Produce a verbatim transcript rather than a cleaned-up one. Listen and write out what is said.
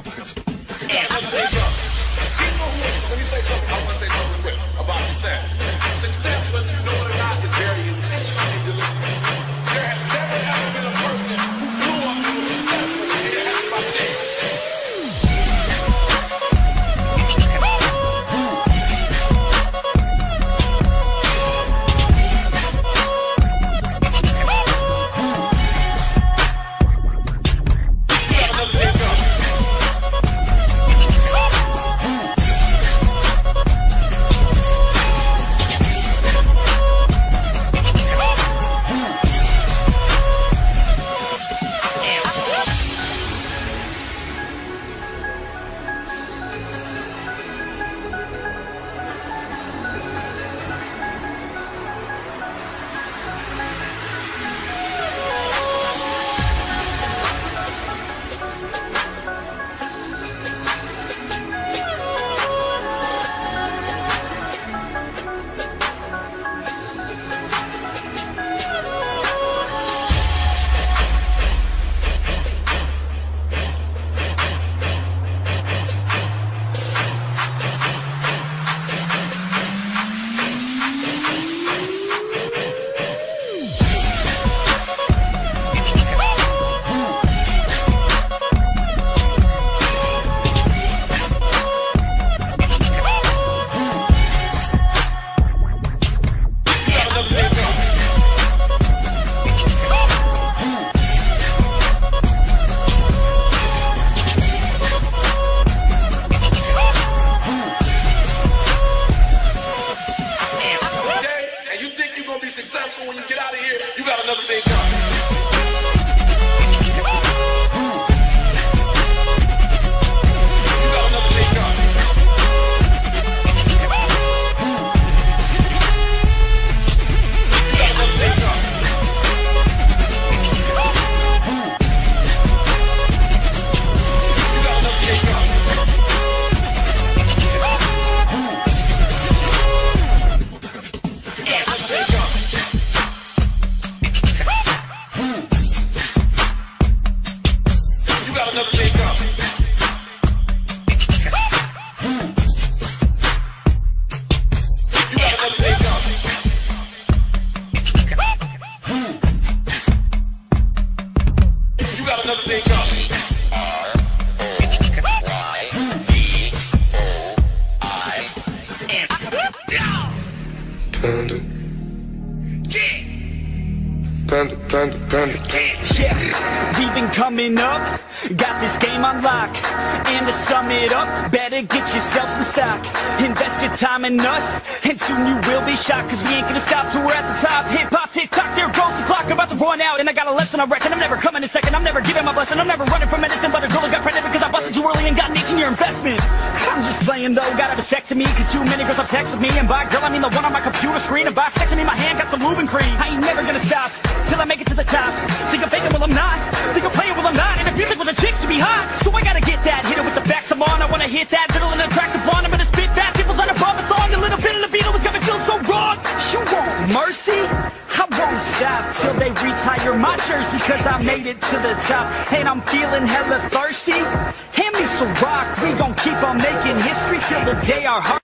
Let me say something. I want to say something quick about success. Success, whether you know it or not, is very intentional and deliberate. There has never ever been a person who blew up and was successful and it happened by chance. Successful when you get out of here, you got another thing coming. You got another thing coming. You got another thing coming. You got another thing coming. Another thing coming. You got another thing coming. You got another thing coming. R O Y B O I N. Panda. Panda, panda, panda. Yeah, we've been coming up, got this game on lock. And to sum it up, better get yourself some stock. Invest your time in us, and soon you will be shocked. Cause we ain't gonna stop till we're at the top. Hip hop, tick tock, there goes the clock. About to run out, and I got a lesson I reckon. I'm never coming in second, I'm never giving my blessing. I'm never running from anything but a girl that got pregnant because I busted you early and got an eighteen year investment. I'm just playing though, got a vasectomy cause too many girls have sex with me. And by girl I mean the one on my computer screen. And by sex I mean my hand got some lube and cream. I ain't never gonna stop till I make it to the top. Think I'm faking, well I'm not. Think I'm playing, well I'm not. And if music was a chick, she'd be hot. So I gotta get that, hit it with the facts I'm on. I wanna hit that little and attractive blonde. I'm gonna spit that, people's on above the thong. A little bit of libido is gonna feel so wrong. You want mercy? I won't stop till they retire my jersey. Cause I made it to the top, and I'm feeling hella thirsty. Hand me some rock, we gon' keep on making history till the day our heart